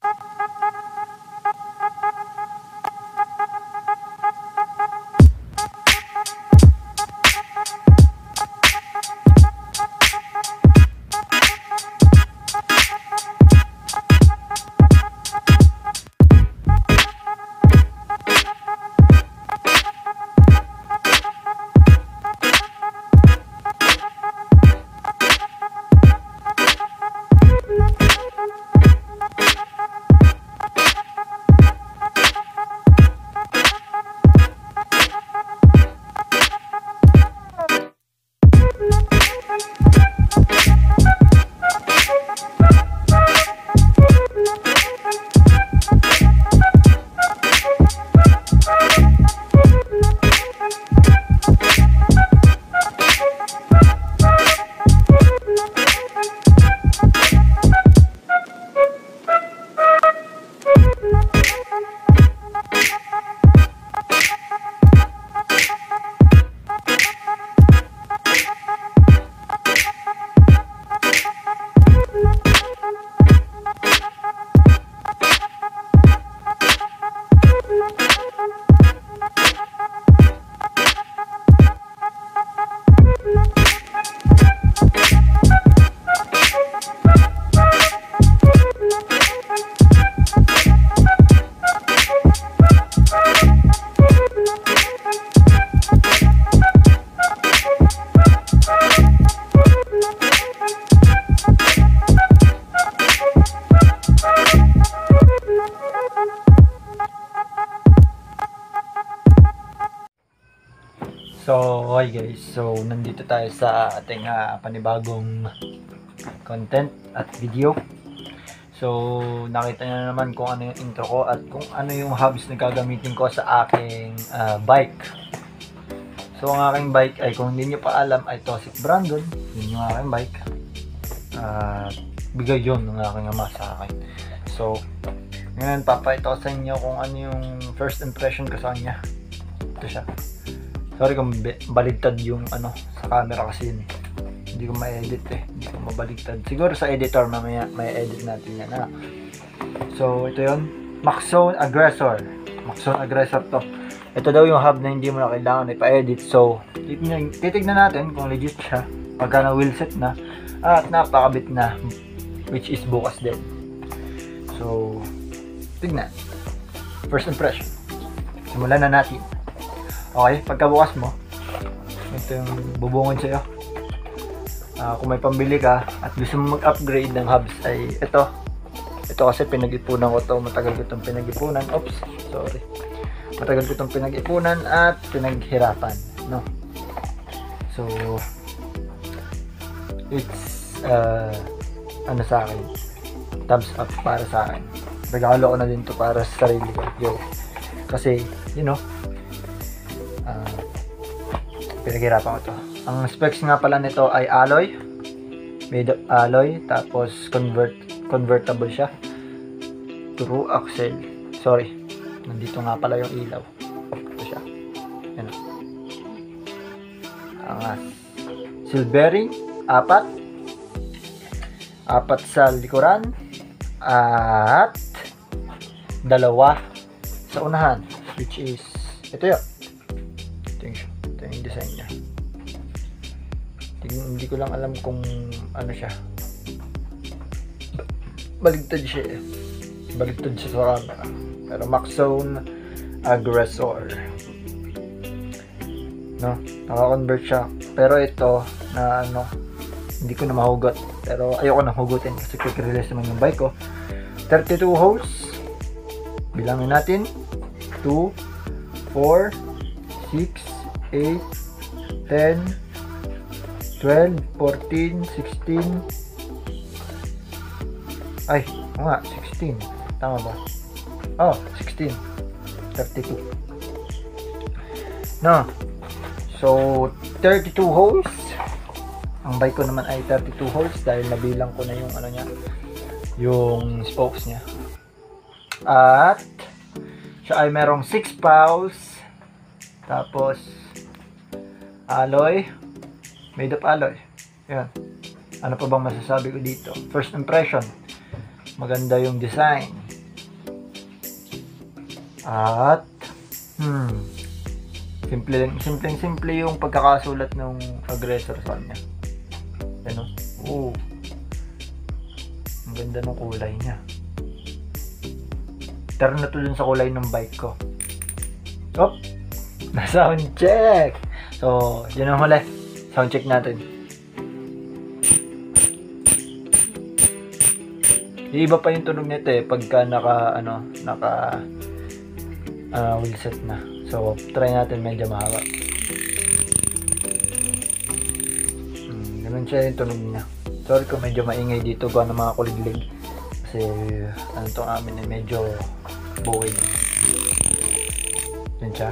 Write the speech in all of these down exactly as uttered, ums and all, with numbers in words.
So, hi guys. So, nandito tayo sa ating uh, panibagong content at video. So, nakita nyo naman kung ano yung intro ko at kung ano yung hubs na gagamitin ko sa aking uh, bike. So, ang aking bike ay, kung hindi nyo pa alam, ay Tosik Brandon. Yun yung aking bike. Uh, bigay yun ng aking ama sa akin. So, ngayon papakita ko sa inyo kung ano yung first impression ko sa kanya. Ito siya. Sorry kung baligtad yung ano sa camera kasi yun. Hindi ko ma-edit eh. Hindi ko mabaligtad. Siguro sa editor mamaya may edit natin yan ha. So ito yun. Maxzone Aggressor. Maxzone Aggressor to. Ito daw yung hub na hindi mo na kailangan ipa-edit. So titignan natin kung legit siya. Pagka na wheelset na. At napakabit na. Which is bukas din. So tignan. First impression. Simulan na natin. Okay, pagkabukas mo, ito yung bubungod sa'yo. Uh, kung may pambili ka at gusto mo mag-upgrade ng hubs ay ito. Ito kasi pinag-ipunan ko to, matagal ko itong pinag-ipunan. Oops, sorry. Matagal ko itong pinag-ipunan at pinaghirapan, no? So, it's, uh, ano sa akin, thumbs up para sa akin. Regalo ko na din to para sa sarili ko. Yo. Kasi, you know, Uh, pinaghirapan ko to. Ang specs nga pala nito ay alloy, made of alloy, tapos convert convertible siya, true axle. Sorry, nandito nga pala yung ilaw. Ito siya. Yan. Angas. Silvering, apat. Apat sa likuran. At dalawa sa unahan, which is ito yun. Ito yung design niya. Hindi ko lang alam kung ano siya. Baligtad siya eh. Baligtad siya sa camera. Pero Maxzone Aggressor. No? Naka-convert siya. Pero ito na ano, hindi ko na mahugot. Pero ayoko na hugutin kasi quick release naman yung bike ko. thirty-two holes. Bilangin natin. two, four, six, eight, ten, twelve, fourteen, sixteen. Ay, nga, sixteen. Tama ba? Oh, sixteen. thirty-two. No. So, thirty-two holes. Ang bike ko naman ay thirty-two holes dahil nabilang ko na yung ano niya, yung spokes niya. At siya ay merong six pawls. Tapos alloy, made of alloy. Yan. Ano pa bang masasabi ko dito? First impression, maganda yung design. At hmm, simple lang, simple simple yung pagkakasulat ng aggressor sa kanya. Ano? Oh. Ang ganda ng kulay niya. Tara na to dun sa kulay ng bike ko. Op! Na-sound check! So, yun ang huli. Sound check natin. Iba pa yung tunog nito eh pagka naka ano, naka uh, wheel set na. So, try natin medyo mahaba. Hmm, ganun siya yung tunog niya. Sorry kung medyo maingay dito gawa ng mga kuliglig. Kasi ano tong amin eh medyo bukid. Yan siya.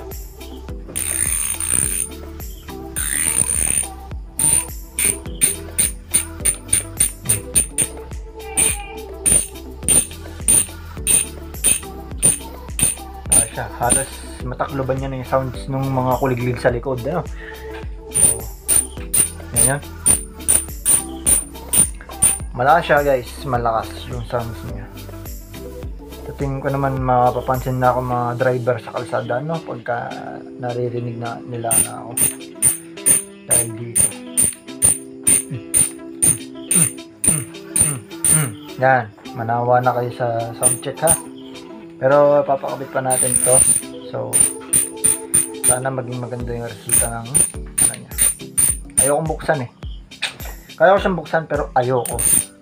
Siya. Halos matakloban niya na yung sounds ng mga kuliglig sa likod. Ano? So, yan yan. Malakas siya guys. Malakas yung sounds niya. Sa tingin ko naman mapapansin na ako mga driver sa kalsada no? Pagka naririnig na nila na ako. Dahil dito. Yan. Manawa na kayo sa sound check ha. Pero papakabit pa natin to. So sana maging maganda yung resulta ng ano niya. Ayokong buksan eh. Kaya ko siyang buksan pero ayoko.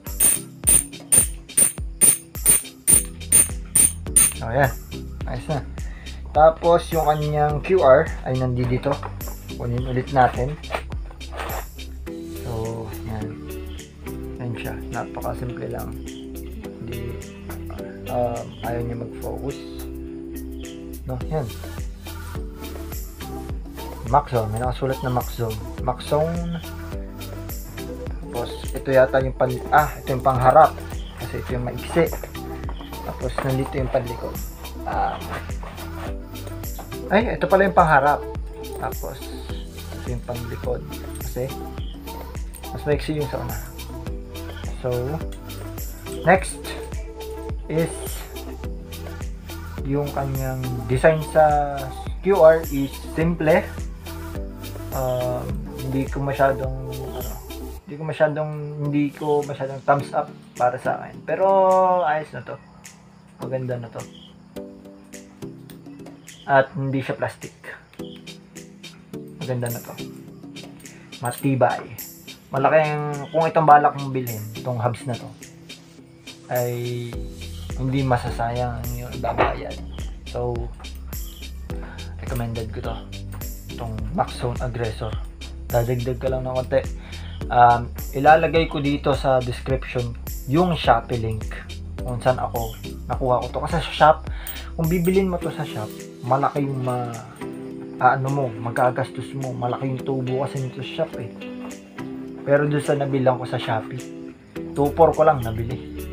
So yan. Nice na. Tapos yung kanyang Q R ay nandito. Kunin ulit natin. So yan. Yan siya. Napakasimple lang. Hindi Um, ayaw niya mag-focus. No, yan. Maxzone. May nakasulat na Maxzone. Maxzone. Tapos, ito yata yung pan... Ah, ito yung pangharap. Kasi ito yung maiksi. Tapos, nandito yung panlikod. Um, ay, ito pala yung pangharap. Tapos, ito yung panlikod. Kasi, mas maiksi yung sa una. So, next is yung kanyang design sa Q R is simple. Um, hindi ko masyadong ano, hindi ko masyadong hindi ko masyadong thumbs up para sa akin. Pero ayos na to. Maganda na to. At hindi siya plastic. Maganda na to. Matibay. Malaking kung itong balak mong bilhin, itong hubs na to ay hindi masasayang yung babayad. So, recommended ko to. Itong Maxzone Aggressor. Dadagdag ka lang ng konti. Um, ilalagay ko dito sa description yung Shopee link kung saan ako nakuha ko to. Kasi sa shop, kung bibilin mo to sa shop, malaki yung ma, ah, ano mo, magkagastos mo. Malaki yung tubo kasi nito sa shop eh. Pero doon sa nabilang ko sa Shopee, two four ko lang nabili.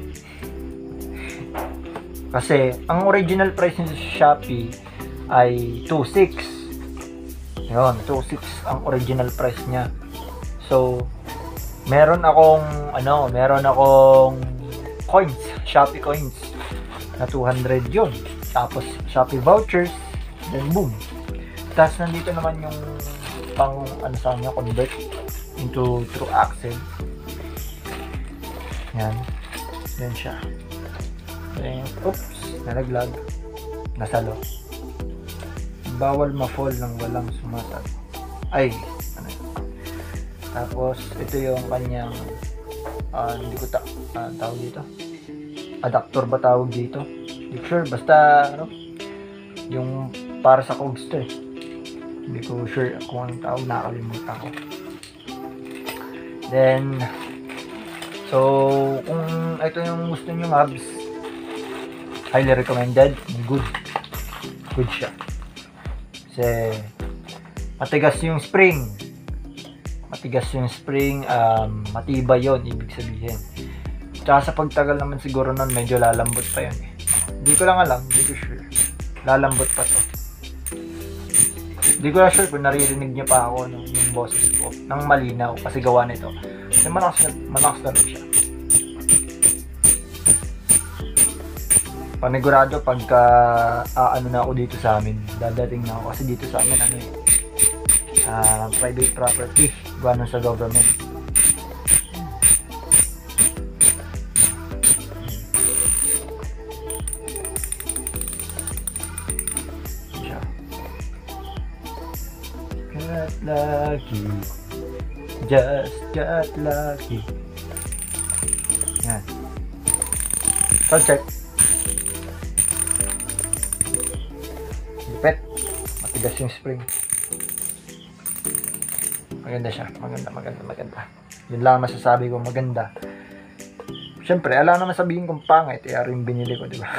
Kasi, ang original price nito sa Shopee ay two six. Yun, two six ang original price niya. So, meron akong, ano, meron akong coins, Shopee coins, na two hundred yun. Tapos, Shopee vouchers, then boom. Tapos, nandito naman yung pang, ano sa kanya, convert into true axle. Yan. Yan siya. Then, oops, nalaglag. Nasalo. Bawal ma-fall ng walang sumasal. Ay, ano. Tapos, ito yung kanyang, uh, hindi ko ta uh, tawag dito. Adapter ba tawag dito? Hindi sure, basta, ano, yung para sa cogs to eh. Hindi ko sure kung anong tawag, nakakalimutan ko. Then, so, kung ito yung gusto nyo hubs, highly recommended. Good. Good siya. Kasi, matigas yung spring. Matigas yung spring. Um, matibay yon ibig sabihin. Tsaka sa pagtagal naman siguro nun, medyo lalambot pa yun eh. Hindi ko lang alam. Hindi ko sure. Lalambot pa to. Hindi ko lang sure kung naririnig niya pa ako nung yung boses ko. Nang malinaw. Kasi gawa nito. Kasi malakas na, malakas na rin siya. panigurado pagka uh, ano na ako dito sa amin, dadating na ako kasi dito sa amin ano eh, uh, private property, gawa sa government. Siya. Got lucky, just got lucky. Yan. Sound check. Lipet. Matigas yung spring. Maganda siya. Maganda, maganda, maganda. Yun lang masasabi ko, maganda. Siyempre, alam naman sabihin kong pangit. Eh, araw yung binili ko, di ba?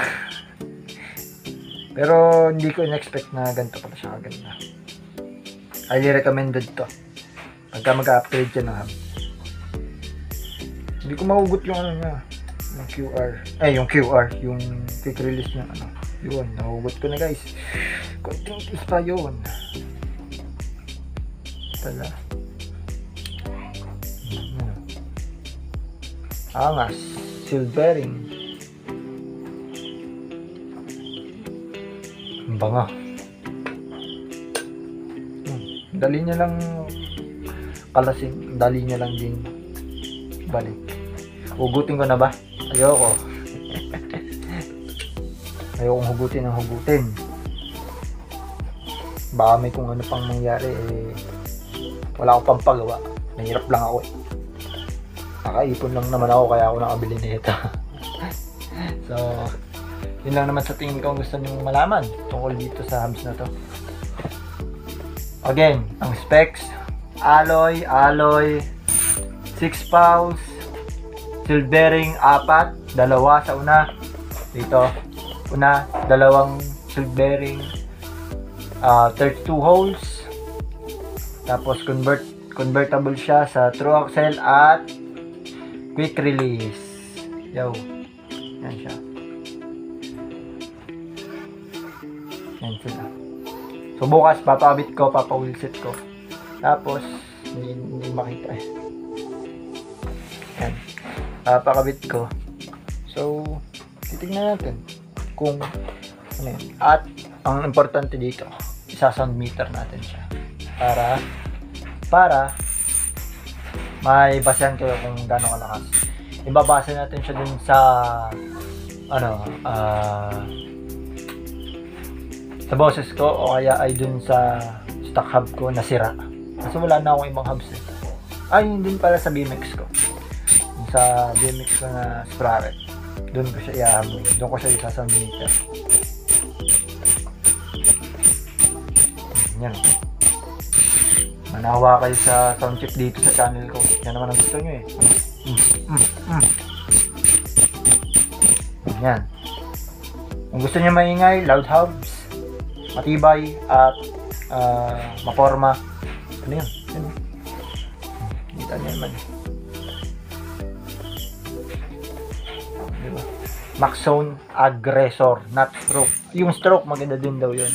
Pero, hindi ko in-expect na ganito pala siya kaganda. Highly recommended to. Pagka mag-upgrade siya ng hub. Hindi ko mahugot yung ano niya. Yung Q R. Eh, yung Q R. Yung quick release niya. Ano. Yun. Nahugot ko na guys. Konting is pa yun. Tala. Hmm. Angas. Silvering. Ang banga. Hmm. Dali niya lang kalasing. Dali niya lang din balik. Hugutin ko na ba? Ayoko. Ayokong hugutin ng hugutin. Baka may kung ano pang mangyari eh, wala akong pampagawa. Nahirap lang ako eh. Nakaipon lang naman ako kaya ako nakabili nito. So, yun lang naman sa tingin ko ang gusto nyo malaman tungkol dito sa hubs na to. Again, ang specs, alloy, alloy, six pounds, silvering, apat, dalawa sa una, dito, una, dalawang silvering, uh, thirty-two holes, tapos convert, convertible siya sa true axle at quick release. Yo, yan siya. Yan sila. So bukas, papabit ko, papawilset ko. Tapos, hindi, hindi makita eh. Yan. Papakabit ko. So, titignan natin kung ano yun. At, ang importante dito, isa-sound meter natin siya. Para, para, may basehan kayo kung gano'ng kalakas. Ibabase natin siya dun sa, ano, ah, uh, sa boses ko o kaya ay dun sa stock hub ko na sira. Kasi wala na akong ibang hubs eh. Ay, yun din pala sa B M X ko. Sa B M X ko na sprocket. Dun ko siya i-hammer. Dun ko siya isa-sound meter. Yan. Manawa kayo sa sound chip dito sa channel ko. Yan naman ang gusto nyo eh. Mm, mm, mm. Yan. Kung gusto nyo maingay, loud hubs, matibay at uh, maporma. Ano yun? Ano? Kita nyo naman. Diba? Maxzone Aggressor, not stroke. Yung stroke maganda din daw yun.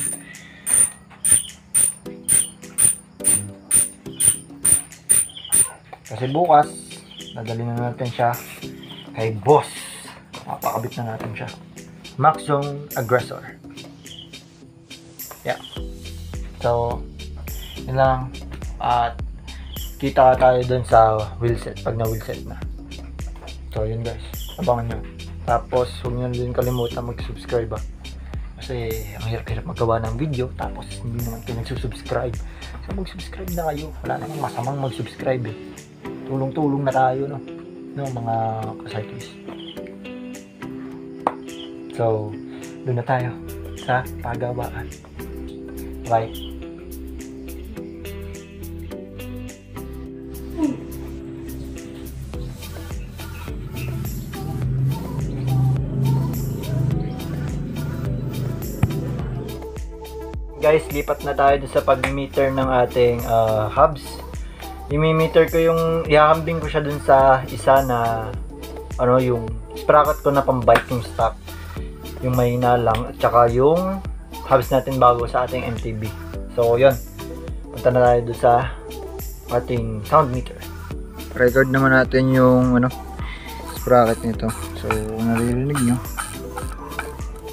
Kasi bukas, nadali na natin siya kay boss. Mapakabit na natin siya. Maxzone Aggressor. Yeah. So, yun lang. At kita tayo dun sa wheelset pag na wheelset na. So, yun guys. Abangan nyo. Tapos, huwag nyo din kalimutan mag-subscribe ah. Kasi, ang hirap-hirap magawa ng video. Tapos, hindi naman kayo nagsusubscribe. So, mag-subscribe na kayo. Wala namang masamang mag-subscribe eh. Tulong-tulong na tayo, no? No, mga ka-cyclist. So, doon na tayo sa pagawaan. Bye. Guys, lipat na tayo sa pag-meter ng ating uh, hubs. I-meter ko yung, ihahambing ko siya dun sa isa na ano, yung sprocket ko na pang biking stock, yung mahina lang, at saka yung hubs natin bago sa ating M T B. So yun, punta na tayo dun sa ating sound meter. Record naman natin yung ano, sprocket nito. So naririnig nyo,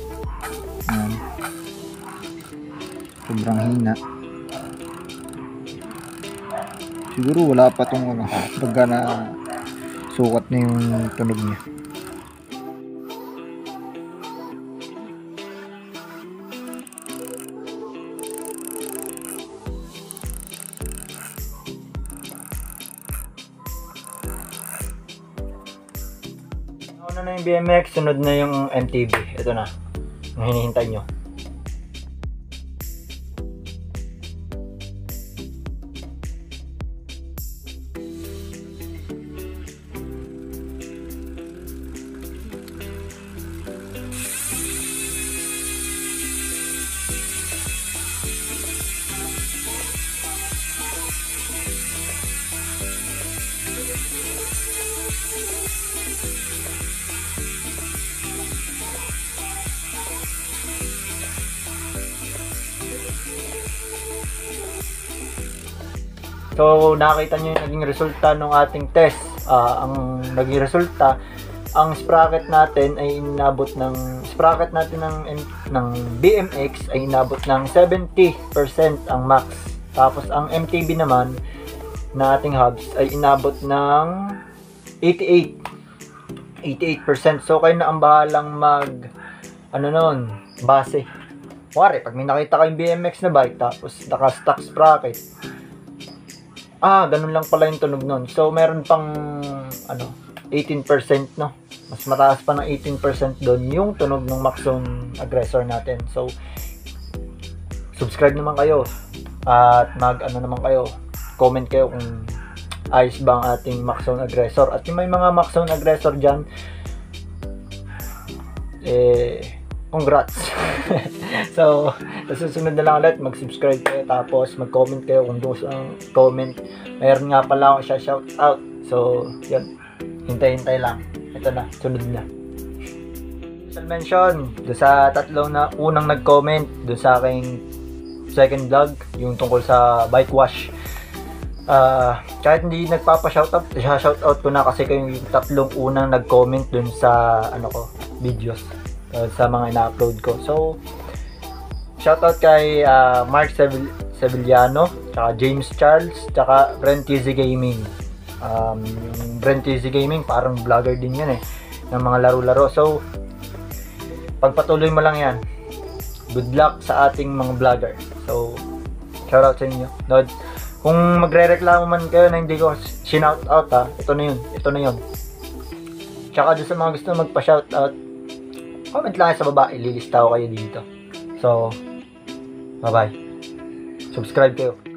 Ayan. Sobrang hina. Siguro wala pa tong ano, pagka na sukat na yung tunog niya. Ano na yung B M X, sunod na yung M T B. Ito na, ang hinihintay nyo. So, nakita nyo yung naging resulta ng ating test. Uh, ang naging resulta, ang sprocket natin ay inabot ng sprocket natin ng, ng B M X ay inabot ng seventy percent ang max. Tapos, ang M T B naman na ating hubs ay inabot ng eighty-eight percent. So, kayo na ang bahalang mag ano nun, base. Wari, pag may nakita kayong B M X na bike tapos naka-stock sprocket, ah, ganun lang pala yung tunog nun. So, meron pang, ano, eighteen percent, no? Mas mataas pa ng eighteen percent doon yung tunog ng Maxzone Aggressor natin. So, subscribe naman kayo. At mag, ano naman kayo, comment kayo kung ayos ba ang ating Maxzone Aggressor. At yung may mga Maxzone Aggressor dyan, eh, congrats. So, sa susunod na lang ulit, mag-subscribe kayo, tapos mag-comment kayo kung gusto ang comment. Mayroon nga pala ako siya shout out. So, yun. Hintay-hintay lang. Ito na, sunod na. Special mention doon sa tatlong na unang nag-comment doon sa aking second vlog, yung tungkol sa bike wash. Uh, kahit hindi nagpapa-shoutout, shoutout ko na kasi kayo yung tatlong unang nag-comment doon sa ano ko, videos. Uh, sa mga ina-upload ko. So, shoutout kay uh, Mark Sevil Sevillano, tsaka James Charles, tsaka Brentizi Gaming. Um, yung Brentizi Gaming, parang vlogger din yan eh, ng mga laro-laro. So, pagpatuloy mo lang yan. Good luck sa ating mga vlogger. So, shoutout sa inyo. No, kung magre-reklamo man kayo na hindi ko sinoutout ha, ito na yun. Ito na yun. Tsaka doon sa mga gusto magpa-shoutout, comment lang sa baba, ililista ko kayo dito. So, bye-bye. Subscribe kayo.